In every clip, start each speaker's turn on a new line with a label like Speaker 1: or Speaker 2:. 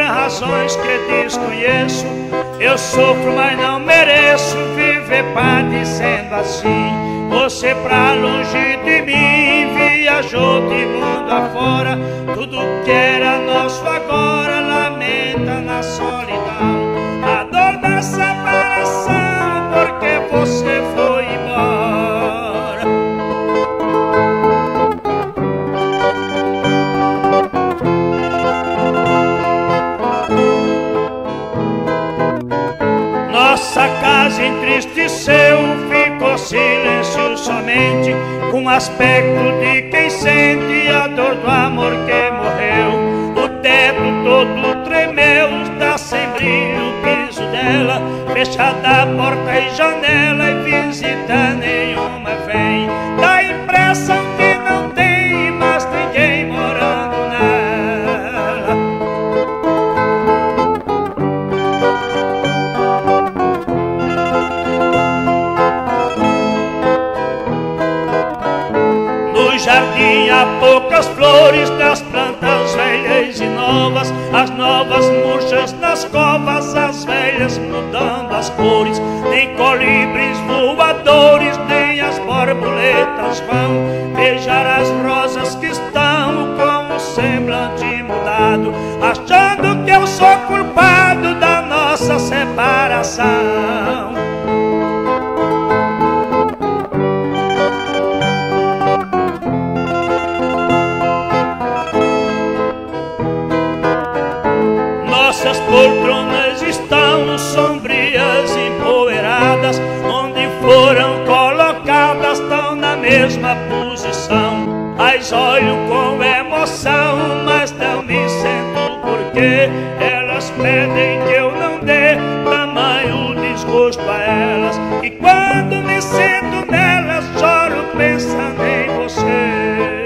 Speaker 1: razões que desconheço. Eu sofro, mas não mereço viver padecendo assim. Você pra longe de mim viajou de mundo afora. Tudo que era nosso agora lamenta na solidão. A dor da separação porque você foi embora. Nossa casa entristeceu, ficou silêncio somente, com aspecto de quem sente a dor do amor que morreu. O teto todo tremeu, está sem brilho o piso dela, fechada a porta e janela e visita nenhuma vem. Dá a impressão que não tem mais ninguém morando nela. No jardim há poucas flores, das plantas velhas e novas, as novas murchas nas covas, as velhas mudando as cores. Nem colibres voadores, nem as borboletas vão beijar as rosas que estão com o semblante mudado, achando que eu sou culpado da nossa separação. Nossas poltronas estão sombrias e empoeiradas, onde foram colocadas estão na mesma posição. As olho com emoção, mas não me sento porque elas pedem que eu não dê tamanho desgosto a elas. E quando me sento nelas, choro pensando em você.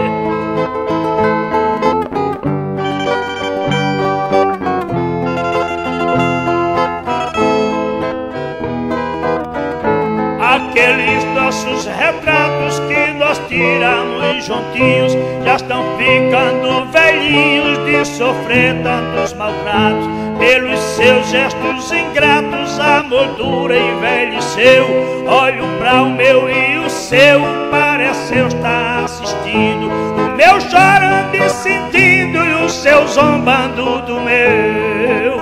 Speaker 1: Aqueles nossos retratos que nós tiramos juntinhos já estão ficando velhinhos de sofrer tantos maltratos. Pelos seus gestos ingratos a moldura envelheceu. Olho pra o meu e o seu, parece eu estar assistindo o meu chorando e sentindo e o seu zombando do meu.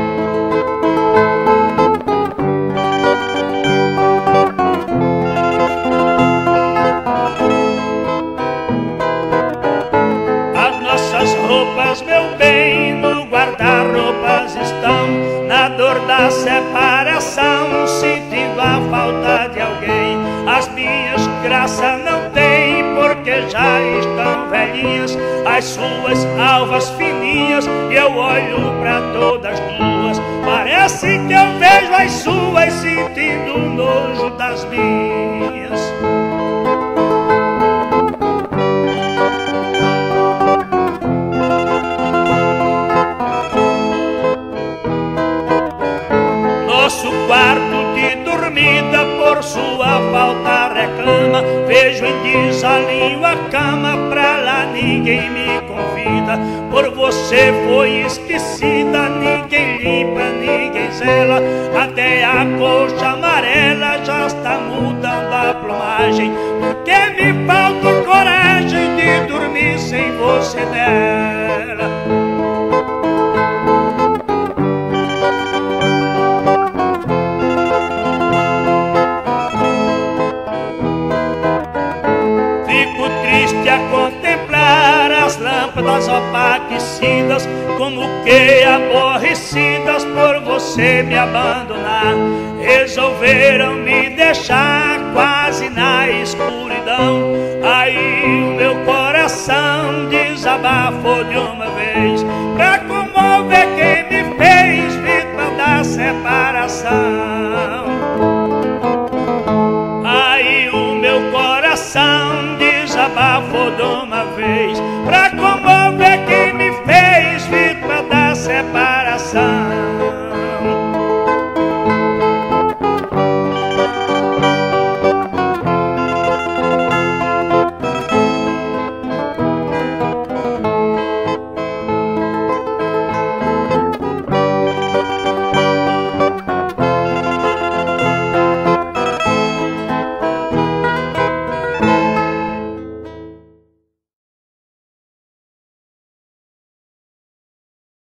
Speaker 1: Roupas, meu bem, no guarda-roupas estão, na dor da separação, sentindo a falta de alguém. As minhas graças não têm, porque já estão velhinhas, as suas alvas fininhas, e eu olho pra todas duas. Parece que eu vejo as suas, sentindo o nojo das minhas. Nosso quarto de dormida por sua falta reclama. Vejo em desalinho a cama, pra lá ninguém me convida. Por você foi esquecida, ninguém limpa, ninguém zela. Até a coxa amarela já está mudando a plumagem, porque me falta coragem de dormir sem você nela. A contemplar as lâmpadas opaquecidas, como que aborrecidas por você me abandonar. Resolveram me deixar quase na escuridão. Aí o meu coração desabafou de uma vez, pra comover quem me fez vítima da separação. Aí o meu coração desabafou de uma vez,